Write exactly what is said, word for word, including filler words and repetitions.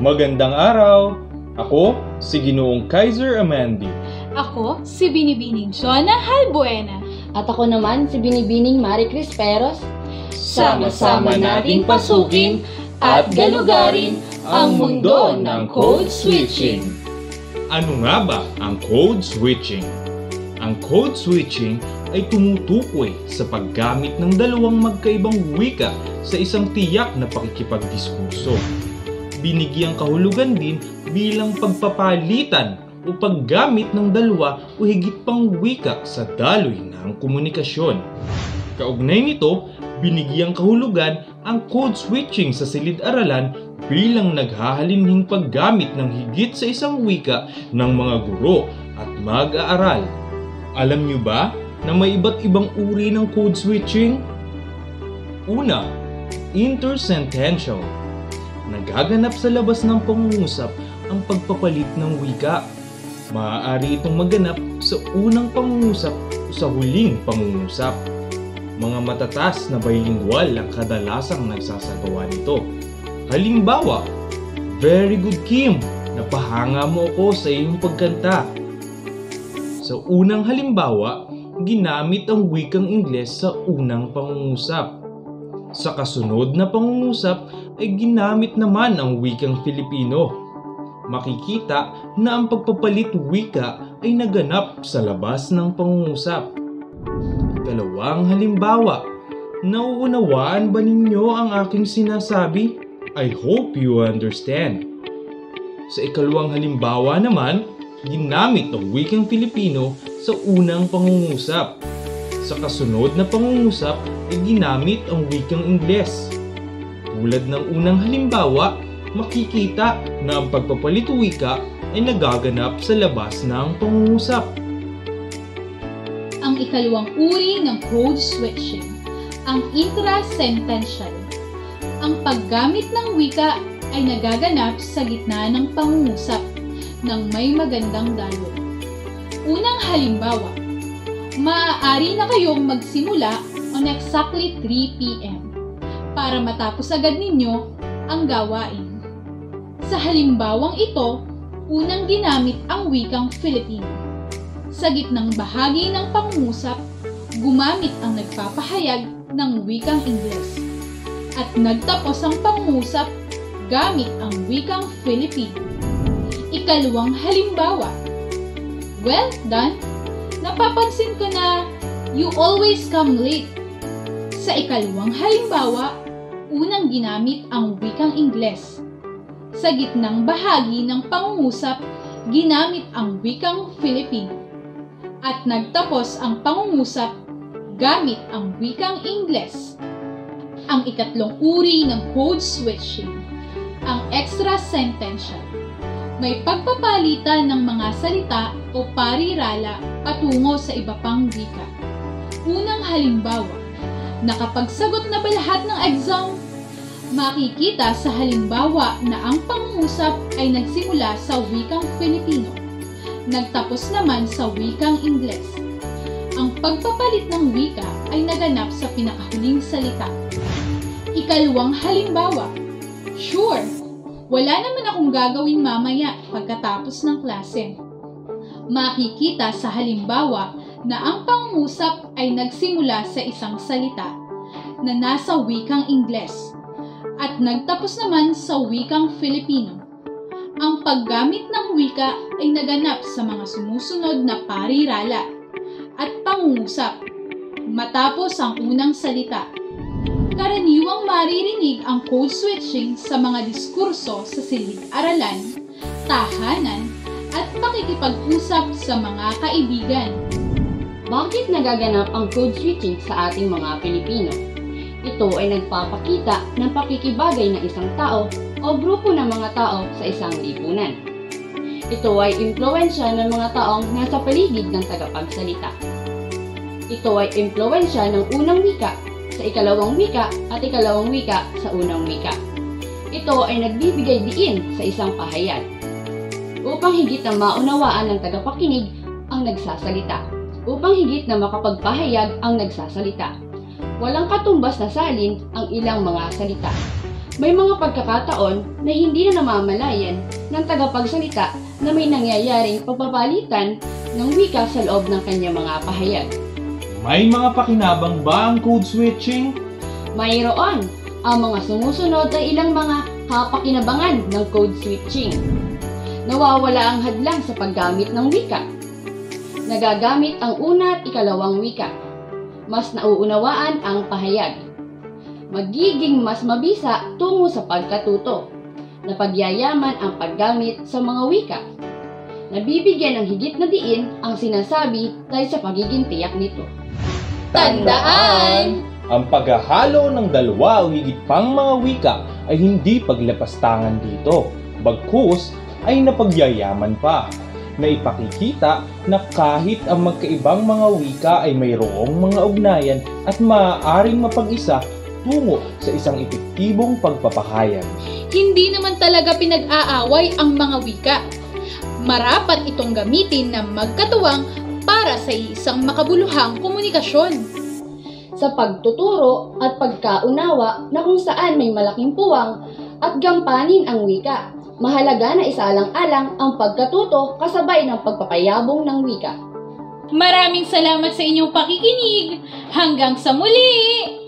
Magandang araw! Ako, si Ginoong Kaiser Amandi. Ako, si Binibining Jonah Halbuena. At ako naman, si Binibining Marie Cris Peros. Sama-sama nating pasukin at galugarin ang mundo ng code switching. Ano nga ba ang code switching? Ang code switching ay tumutukoy sa paggamit ng dalawang magkaibang wika sa isang tiyak na pakikipagdiskurso. Binigyang kahulugan din bilang pagpapalitan o paggamit ng dalawa o higit pang wika sa daloy ng komunikasyon. Kaugnay nito, binigyang kahulugan ang code switching sa silid-aralan bilang naghahalinhing paggamit ng higit sa isang wika ng mga guro at mag-aaral. Alam niyo ba na may iba't ibang uri ng code switching? Una, intersentential. Nagaganap sa labas ng pangungusap ang pagpapalit ng wika. Maaari itong maganap sa unang pangungusap o sa huling pangungusap. Mga matatas na bilingual ang kadalasang nagsasagawa nito. Halimbawa, "Very good, Kim. Napahanga mo ako sa iyong pagkanta." Sa unang halimbawa, ginamit ang wikang Ingles sa unang pangungusap. Sa kasunod na pangungusap ay ginamit naman ang wikang Filipino. Makikita na ang pagpapalit wika ay naganap sa labas ng pangungusap. Ikalawang halimbawa, nauunawaan ba ninyo ang aking sinasabi? I hope you understand. Sa ikalawang halimbawa naman, ginamit ang wikang Filipino sa unang pangungusap. Sa kasunod na pangungusap ay ginamit ang wikang Ingles. Tulad ng unang halimbawa, makikita na ang pagpapalit wika ay nagaganap sa labas ng pangungusap. Ang ikalawang uri ng code switching, ang intrasentential. Ang paggamit ng wika ay nagaganap sa gitna ng pangungusap ng may magandang daloy. Unang halimbawa, maaari na kayong magsimula on exactly three p m para matapos agad ninyo ang gawain. Sa halimbawang ito, unang ginamit ang wikang Filipino. Sa gitnang bahagi ng pangungusap, gumamit ang nagpapahayag ng wikang Ingles. At nagtapos ang pangungusap gamit ang wikang Filipino. Ikalawang halimbawa, well done! Napapansin ko na you always come late. Sa ikalawang halimbawa, unang ginamit ang wikang Ingles. Sa gitnang bahagi ng pangungusap, ginamit ang wikang Filipino. At nagtapos ang pangungusap gamit ang wikang Ingles. Ang ikatlong uri ng code switching, ang extrasentential. May pagpapalitan ng mga salita o parirala patungo sa iba pang wika. Unang halimbawa, nakapagsagot na ba lahat ng exam? Makikita sa halimbawa na ang pangungusap ay nagsimula sa wikang Filipino, nagtapos naman sa wikang Ingles. Ang pagpapalit ng wika ay naganap sa pinakahuling salita. Ikalawang halimbawa, sure! Wala naman akong gagawin mamaya pagkatapos ng klase. Makikita sa halimbawa na ang pangungusap ay nagsimula sa isang salita na nasa wikang Ingles at nagtapos naman sa wikang Filipino. Ang paggamit ng wika ay naganap sa mga sumusunod na parirala at pangungusap matapos ang unang salita. Karaniwang maririnig ang code switching sa mga diskurso sa silid-aralan, tahanan, at pakikipag-usap sa mga kaibigan. Bakit nagaganap ang code switching sa ating mga Pilipino? Ito ay nagpapakita ng pakikibagay ng isang tao o grupo ng mga tao sa isang lipunan. Ito ay impluwensya ng mga taong nasa paligid ng tagapagsalita. Ito ay impluwensya ng unang wika sa ikalawang wika at ikalawang wika sa unang wika. Ito ay nagbibigay diin sa isang pahayag upang higit na maunawaan ng tagapakinig ang nagsasalita, upang higit na makapagpahayag ang nagsasalita. Walang katumbas na salin ang ilang mga salita. May mga pagkakataon na hindi na namamalayan ng tagapagsalita na may nangyayaring pagpapalitan ng wika sa loob ng kanyang mga pahayag. May mga pakinabang ba ang code switching? Mayroon. Ang mga sumusunod ay ilang mga kapakinabangan ng code switching. Nawawala ang hadlang sa paggamit ng wika. Nagagamit ang una at ikalawang wika. Mas nauunawaan ang pahayag. Magiging mas mabisa tungo sa pagkatuto. Napagyayaman ang paggamit sa mga wika. Nabibigyan ng higit na diin ang sinasabi dahil sa pagiging tiyak nito. Tandaan! Ang paghahalo ng dalawa o higit pang mga wika ay hindi paglapastangan dito. Bagkus ay napagyayaman pa, na ipakikita na kahit ang magkaibang mga wika ay mayroong mga ugnayan at maaaring mapag-isa tungo sa isang epektibong pagpapahayag. Hindi naman talaga pinag-aaway ang mga wika. Marapat itong gamitin na magkatuwang para sa isang makabuluhang komunikasyon. Sa pagtuturo at pagkaunawa na kung saan may malaking puwang at gampanin ang wika, mahalaga na isaalang-alang ang pagkatuto kasabay ng pagpapayabong ng wika. Maraming salamat sa inyong pakikinig. Hanggang sa muli!